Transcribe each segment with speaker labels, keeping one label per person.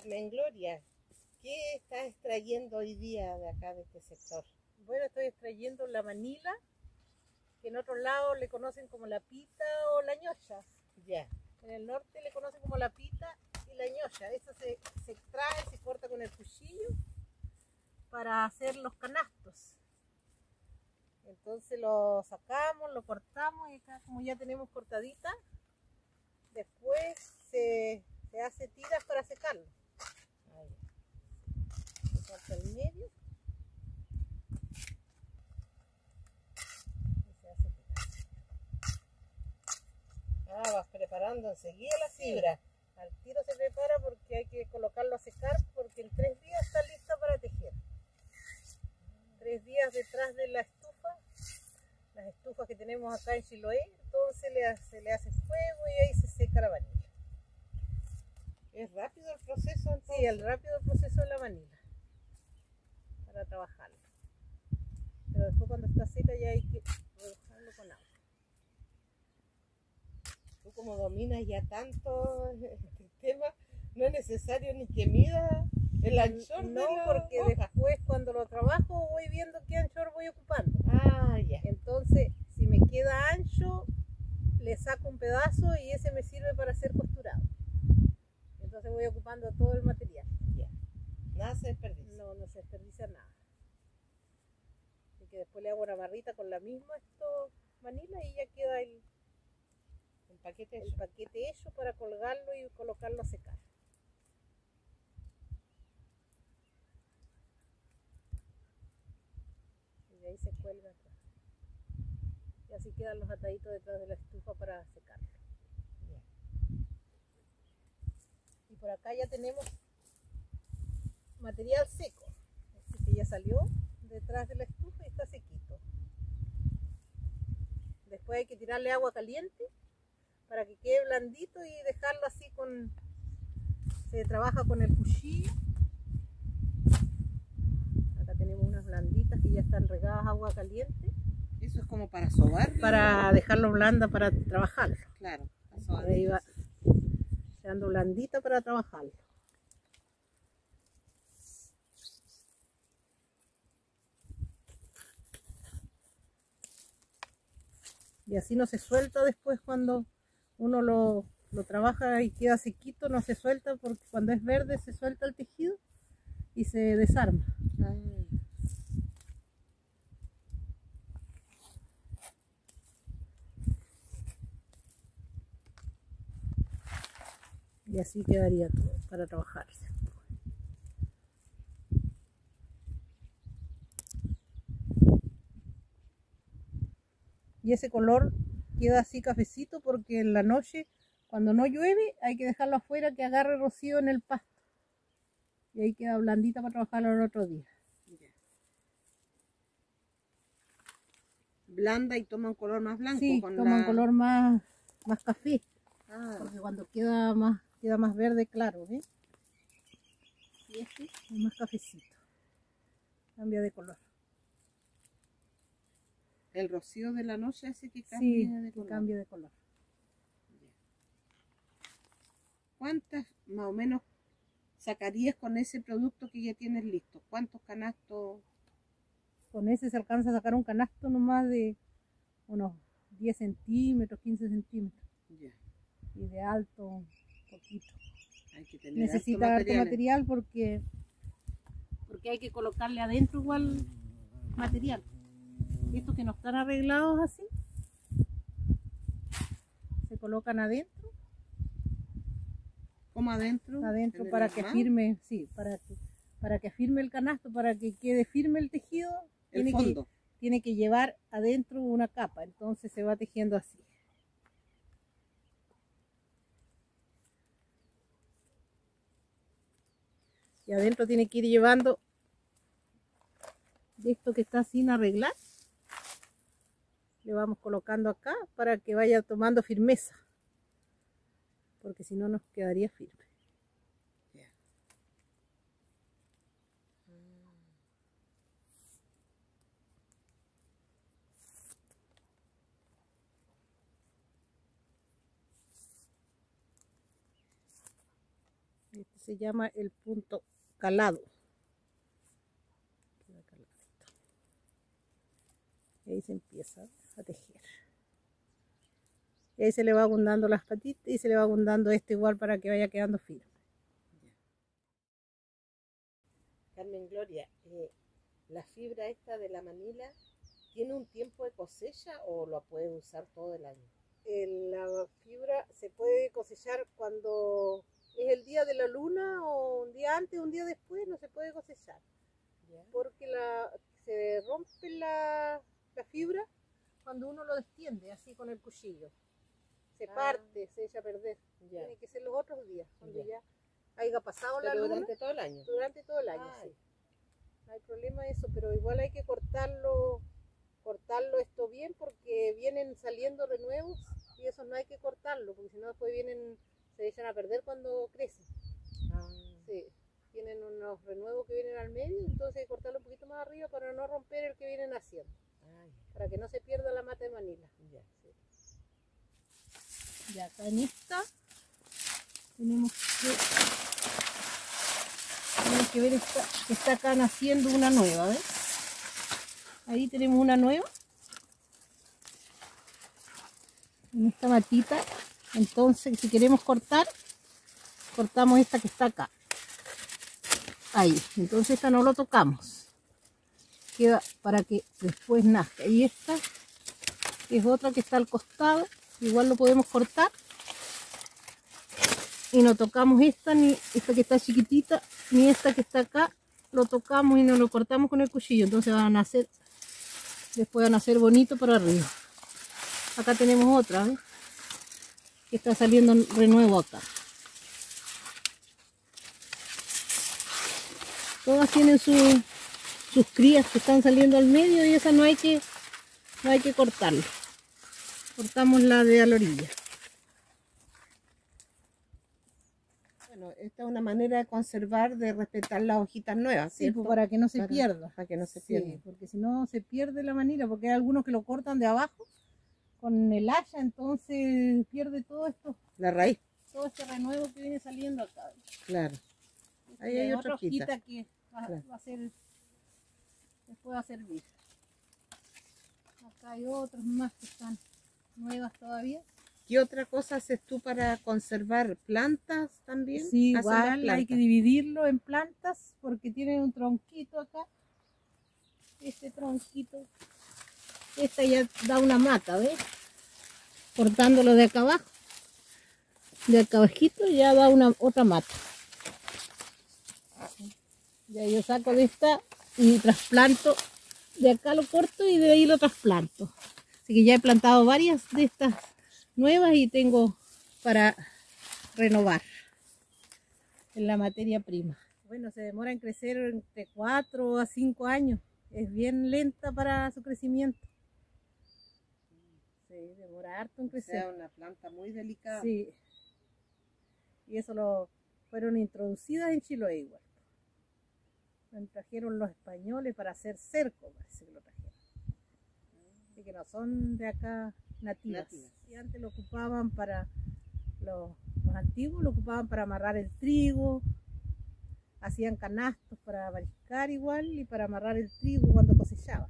Speaker 1: Carmen Gloria, ¿qué estás extrayendo hoy día de acá, de este sector?
Speaker 2: Bueno, estoy extrayendo la manila, que en otros lados le conocen como la pita o la ñocha.
Speaker 1: Ya.
Speaker 2: En el norte le conocen como la pita y la ñocha. Esa se extrae, se corta con el cuchillo para hacer los canastos. Entonces lo sacamos, lo cortamos y acá como ya tenemos cortadita, después se hace tiras para secarlo. Ahí. Se corta el medio y se hace tiras.
Speaker 1: Ah, vas preparando enseguida la fibra.
Speaker 2: Al tiro se prepara porque hay que colocarlo a secar porque en 3 días está lista para tejer. 3 días detrás de la estufa, las estufas que tenemos acá en Chiloé, entonces se le hace fuego y ahí se seca la manila.
Speaker 1: ¿Es rápido el proceso entonces?
Speaker 2: Sí, el rápido proceso de la manila para trabajarlo. Pero después cuando está seca ya hay que remojarlo con agua.
Speaker 1: Tú como dominas ya tanto este tema, no es necesario ni que mida el anchor.
Speaker 2: No, porque después cuando lo trabajo voy viendo qué anchor voy ocupando.
Speaker 1: Ah, ya.
Speaker 2: Entonces, si me queda ancho, le saco un pedazo y ese me sirve para hacer costurado. Entonces voy ocupando todo el material.
Speaker 1: Ya. Nada se desperdicia.
Speaker 2: No, no se desperdicia nada. Así que después le hago una barrita con la misma manila y ya queda el paquete hecho para colgarlo y colocarlo a secar. Y de ahí se cuelga atrás. Y así quedan los ataditos detrás de la estufa para secarlo.
Speaker 1: Ya.
Speaker 2: Y por acá ya tenemos material seco. Este que ya salió detrás de la estufa y está sequito. Después hay que tirarle agua caliente para que quede blandito y dejarlo así se trabaja con el cuchillo. Acá tenemos unas blanditas que ya están regadas agua caliente.
Speaker 1: Eso es como para sobar.
Speaker 2: Para dejarlo blanda para trabajarlo.
Speaker 1: Claro.
Speaker 2: Ahí va quedando blandita para trabajarlo. Y así no se suelta después cuando uno lo trabaja y queda sequito, no se suelta porque cuando es verde se suelta el tejido y se desarma. Y así quedaría todo para trabajarse. Y ese color queda así cafecito porque en la noche, cuando no llueve, hay que dejarlo afuera que agarre rocío en el pasto. Y ahí queda blandita para trabajarlo el otro día.
Speaker 1: Blanda y toma un color más blanco.
Speaker 2: Sí, toma un color más café.
Speaker 1: Ah.
Speaker 2: Porque cuando queda más verde claro, ¿ves? Y este es más cafecito. Cambia de color.
Speaker 1: El rocío de la noche hace que cambie de color.
Speaker 2: Sí, cambie de color.
Speaker 1: ¿Cuántas más o menos sacarías con ese producto que ya tienes listo? ¿Cuántos canastos?
Speaker 2: Con ese se alcanza a sacar un canasto nomás de unos 10 centímetros, 15 centímetros.
Speaker 1: Ya.
Speaker 2: Y de alto un poquito.
Speaker 1: Hay que tener
Speaker 2: necesita harto material porque hay que colocarle adentro igual material. Estos que no están arreglados así se colocan adentro.
Speaker 1: ¿Cómo adentro?
Speaker 2: Adentro para que firme, sí, para que firme el canasto, para que quede firme el tejido.
Speaker 1: El fondo.
Speaker 2: Tiene que llevar adentro una capa, entonces se va tejiendo así. Y adentro tiene que ir llevando de esto que está sin arreglar. Le vamos colocando acá para que vaya tomando firmeza. Porque si no nos quedaría firme. Este se llama el punto calado. Y ahí se empieza a tejer. Y ahí se le va abundando las patitas y se le va abundando este igual para que vaya quedando firme.
Speaker 1: Carmen Gloria, la fibra esta de la manila, ¿tiene un tiempo de cosecha o lo puede usar todo el año?
Speaker 2: La fibra se puede cosechar cuando es el día de la luna o un día antes, un día después, no se puede cosechar. ¿Ya? Porque se rompe la fibra cuando uno lo destiende así con el cuchillo. Se parte, se echa a perder. Ya. Tiene que ser los otros días, cuando ya haya pasado la luna.
Speaker 1: ¿Durante todo el año?
Speaker 2: Durante todo el año, sí. No hay problema eso, pero igual hay que cortarlo esto bien porque vienen saliendo renuevos y eso no hay que cortarlo porque si no después se echan a perder cuando crecen. Sí, tienen unos renuevos que vienen al medio, entonces hay que cortarlo un poquito más arriba para no romper el que vienen haciendo, para que no se pierda la mata de manila. Ya acá en esta tenemos que ver que está acá naciendo una nueva, ¿ves? Ahí tenemos una nueva en esta matita. Entonces si queremos cortar, cortamos esta que está acá. Ahí, entonces esta no lo tocamos, queda para que después nazca. Y esta es otra que está al costado, igual lo podemos cortar y no tocamos esta, ni esta que está chiquitita, ni esta que está acá, lo tocamos y no lo cortamos con el cuchillo. Entonces van a nacer, después van a nacer bonito para arriba. Acá tenemos otra, ¿ves? Que está saliendo renuevo acá. Todas tienen sus crías que están saliendo al medio y esa no hay que cortarla. Cortamos la de a la orilla.
Speaker 1: Bueno, esta es una manera de conservar, de respetar las hojitas nuevas, ¿cierto?
Speaker 2: Sí, pues para que no se pierda.
Speaker 1: Para que no se pierda.
Speaker 2: Sí, porque si no se pierde la manila, porque hay algunos que lo cortan de abajo con el hacha, entonces pierde todo esto.
Speaker 1: La raíz.
Speaker 2: Todo este renuevo que viene saliendo acá.
Speaker 1: Claro. Ahí hay otra hojita
Speaker 2: que va a ser, después va a servir. Acá hay otras más que están nuevas todavía.
Speaker 1: ¿Qué otra cosa haces tú para conservar plantas también?
Speaker 2: Sí, igual hay que dividirlo en plantas porque tienen un tronquito acá. Este tronquito, esta ya da una mata, ¿ves? Cortándolo de acá abajo, de acá abajito ya da otra mata. Ya yo saco de esta y trasplanto, de acá lo corto y de ahí lo trasplanto. Así que ya he plantado varias de estas nuevas y tengo para renovar en la materia prima. Bueno, se demora en crecer entre 4 a 5 años. Es bien lenta para su crecimiento. Sí, demora harto en crecer.
Speaker 1: O sea, una planta muy delicada.
Speaker 2: Sí. Y eso fueron introducidas en Chiloé igual. Lo trajeron los españoles para hacer cerco, parece que lo trajeron. Así que no son de acá nativas. Y antes lo ocupaban para, los antiguos lo ocupaban para amarrar el trigo, hacían canastos para mariscar igual y para amarrar el trigo cuando cosechaban.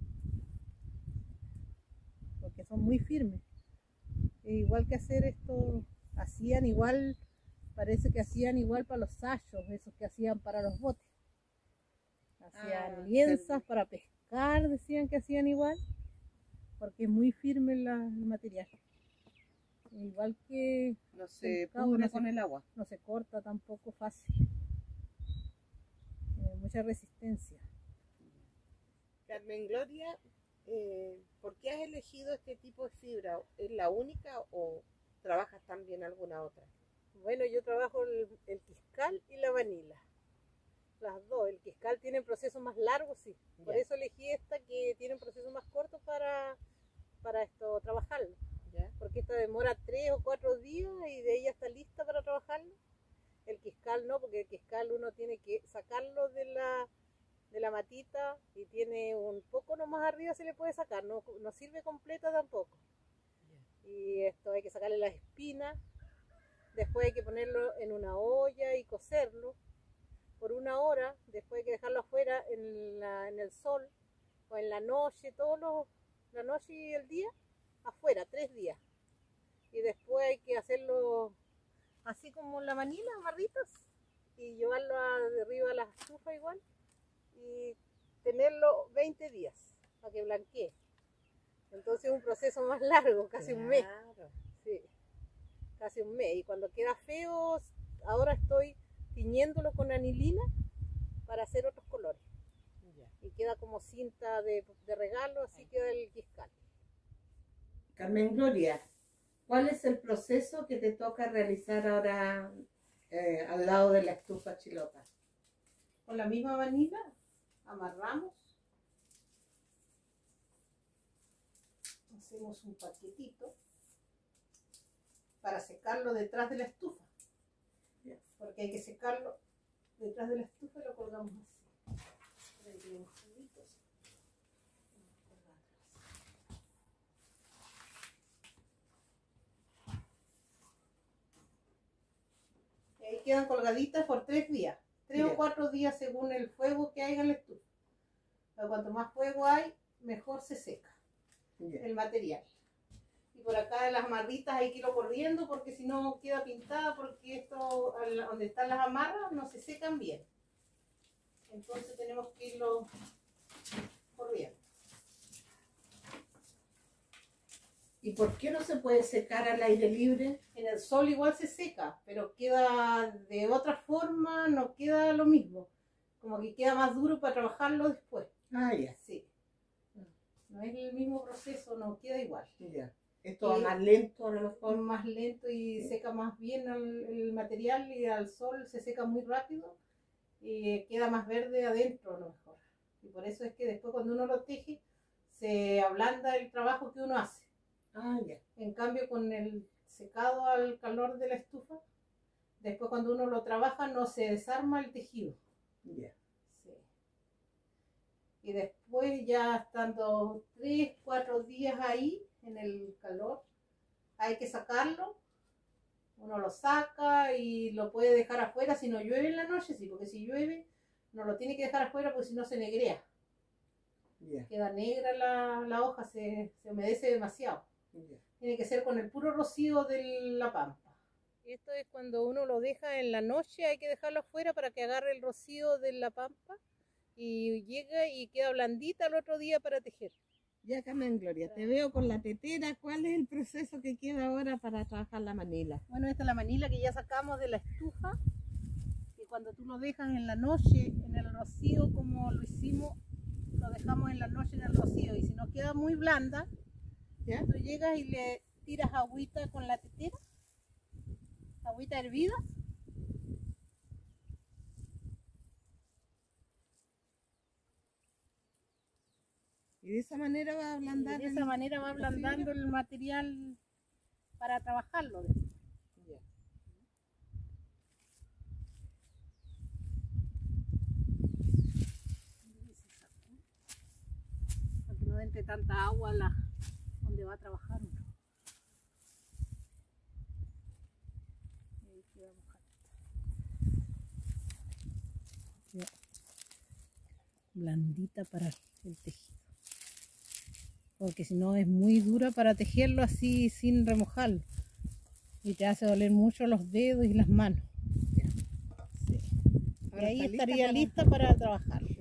Speaker 2: Porque son muy firmes. Igual que hacer esto, hacían igual, parece que hacían igual para los sayos, esos que hacían para los botes. Hacían lienzas para pescar, decían que hacían igual, porque es muy firme el material. Igual que
Speaker 1: no se pudre con el agua.
Speaker 2: No se corta tampoco fácil. Tiene mucha resistencia.
Speaker 1: Carmen Gloria, ¿por qué has elegido este tipo de fibra? ¿Es la única o trabajas también alguna otra?
Speaker 2: Bueno, yo trabajo el quiscal y la vanila. Las dos. El quiscal tiene procesos más largos, sí. Por eso elegí esta que tiene un proceso más corto para trabajarlo. Porque esta demora 3 o 4 días y de ahí ya está lista para trabajarlo. El quiscal no, porque el quiscal uno tiene que sacarlo de la matita y tiene un poco nomás arriba se le puede sacar, no sirve completa tampoco. Y esto hay que sacarle las espinas Después hay que ponerlo en una olla y cocerlo por 1 hora. Después hay que dejarlo afuera en el sol o en la noche, la noche y el día, afuera, 3 días. Y después hay que hacerlo así como la manila, amarritas, y llevarlo de arriba a la estufa igual y tenerlo 20 días para que blanquee. Entonces es un proceso más largo, casi un mes. Sí, casi un mes. Y cuando queda feo, ahora estoy tiñéndolo con anilina para hacer otros colores. Y queda como cinta de regalo, así queda el quiscal.
Speaker 1: Carmen Gloria, ¿cuál es el proceso que te toca realizar ahora al lado de la estufa chilota?
Speaker 2: Con la misma manila amarramos, hacemos un paquetito para secarlo detrás de la estufa, porque hay que secarlo detrás de la estufa y lo colgamos así. Y ahí quedan colgaditas por 3 días, 3 o 4 días según el fuego que haya en la estufa. Pero cuanto más fuego hay, mejor se seca el material. Y por acá las amarritas hay que irlo corriendo porque si no queda pintada, porque esto, donde están las amarras, no se secan bien. Entonces tenemos que irlo corriendo.
Speaker 1: ¿Y por qué no se puede secar al aire libre?
Speaker 2: En el sol igual se seca, pero queda de otra forma, no queda lo mismo. Como que queda más duro para trabajarlo después.
Speaker 1: Ah, ya.
Speaker 2: Sí. No es el mismo proceso, no queda igual.
Speaker 1: Ya. Esto va más lento a lo mejor.
Speaker 2: Más lento y seca más bien el material, y al sol se seca muy rápido y queda más verde adentro a lo mejor. Y por eso es que después cuando uno lo teje se ablanda el trabajo que uno hace.
Speaker 1: Ah, ya.
Speaker 2: En cambio con el secado al calor de la estufa, después cuando uno lo trabaja no se desarma el tejido.
Speaker 1: Ya.
Speaker 2: Sí. Y después ya estando 3, 4 días ahí en el calor, hay que sacarlo. Uno lo saca y lo puede dejar afuera si no llueve en la noche, sí, porque si llueve no lo tiene que dejar afuera porque si no se negrea.
Speaker 1: Yeah.
Speaker 2: Queda negra la hoja, se humedece demasiado.
Speaker 1: Yeah.
Speaker 2: Tiene que ser con el puro rocío de la pampa. Esto es cuando uno lo deja en la noche, hay que dejarlo afuera para que agarre el rocío de la pampa y llega y queda blandita el otro día para tejer.
Speaker 1: Ya, Carmen Gloria, te veo con la tetera. ¿Cuál es el proceso que queda ahora para trabajar la manila?
Speaker 2: Bueno, esta es la manila que ya sacamos de la estufa, y cuando tú lo dejas en la noche en el rocío como lo hicimos, lo dejamos en la noche en el rocío, y si no queda muy blanda, ¿ya? Tú llegas y le tiras agüita con la tetera, agüita hervida,
Speaker 1: y de esa manera va a ablandar.
Speaker 2: De esa manera va ablandando el material para trabajarlo.
Speaker 1: Yeah.
Speaker 2: Para que no entre tanta agua donde va a trabajar uno. Blandita para el tejido, porque si no es muy dura para tejerlo así sin remojarlo y te hace doler mucho los dedos y las manos. Sí. Y ahí estaría lista para trabajar.